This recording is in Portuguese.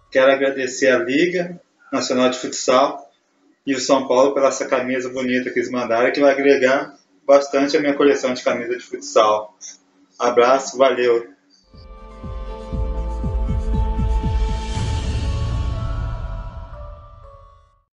Quero agradecer a Liga Nacional de Futsal e o São Paulo pela essa camisa bonita que eles mandaram, que vai agregar bastante a minha coleção de camisas de futsal. Abraço, valeu!